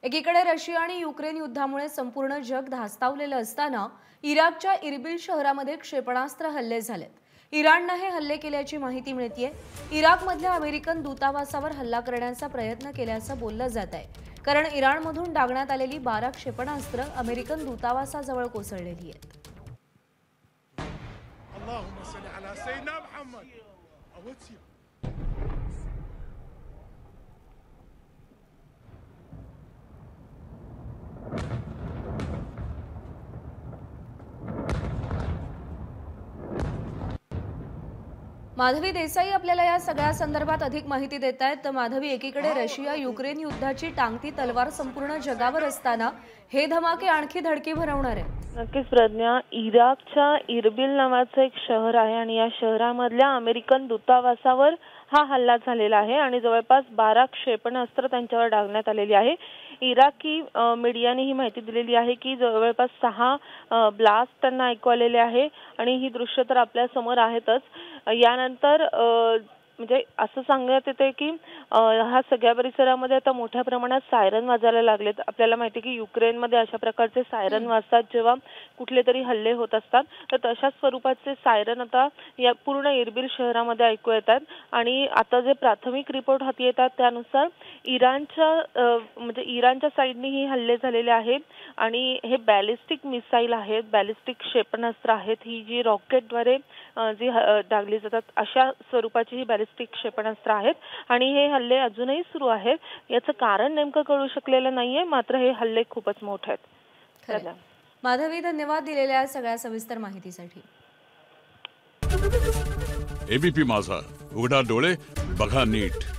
एकीकडे रशिया आणि युक्रेन युद्धामुळे संपूर्ण जग धास्तावलेलं असताना इराकच्या इरबिल शहरामध्ये क्षेपणास्त्र हल्ले झालेत। इराणने हे हल्ले केल्याची माहिती मिळतेय। इराकमधल्या अमेरिकन दूतावासावर हल्ला करण्याचा प्रयत्न केल्याचं बोललं जात आहे, कारण इराणमधून डागण्यात आलेली 12 क्षेपणास्त्र अमेरिकन दूतावासाजवळ कोसळलेली आहेत। माधवी देसाई आपल्याला या सगळ्या संदर्भात अधिक माहिती देत आहेत। तर माधवी, एकीकडे रशिया युक्रेन युद्धाची टांगती तलवार संपूर्ण जगावर असताना हे धमाके आणखी धडकी भरवणार आहे। नक्कीच प्रज्ञा, इराकच्या इरबिल नावाचं एक शहर आहे आणि या शहरामधल्या अमेरिकन दूतावासावर हा हल्ला झालेला आहे आणि जवळपास 12 क्षेपणास्त्र त्यांच्यावर डागण्यात आलेली आहे। इराकी मीडियाने ही माहिती दिलेली आहे की जवळपास 6 ब्लास्ट त्यांना ऐकू आलेले आहे आणि ही दृश्य तर आपल्या समोर आहेतच। यानंतर म्हणजे असं सांगण्यात येते की हा सगळ्या परिसरामध्ये आता मोठ्या प्रमाणात सायरन वाजायला लागलेत। आपल्याला माहिती की युक्रेनमध्ये अशा प्रकारचे सायरन वाजतात जेव्हा कुठले तरी हल्ले होत असतात, तर तशाच स्वरूपाचे सायरन आता या पूर्ण इरबिल शहरामध्ये ऐकू येतात। आणि आता जे प्राथमिक रिपोर्ट हाती येतात त्यानुसार इराणच्या साईडने ही हल्ले झालेले आहेत आणि हे बॅलिस्टिक मिसाईल आहेत, बॅलिस्टिक क्षेपणास्त्र आहेत। ही जी रॉकेटद्वारे जी डागली जातात अशा स्वरूपाची ही बॅलिस्टिक क्षेपणास्त्र आहेत आणि हे हल्ले अजूनही सुरू आहेत। याचं कारण नेमकं कळू शकलेलं नाहीये, मात्र हे हल्ले खूपच मोठे आहेत। माधवी, धन्यवाद दिलेल्या सगळ्या सविस्तर माहितीसाठी। एबीपी माझा, उघडा डोळे बघा नीट।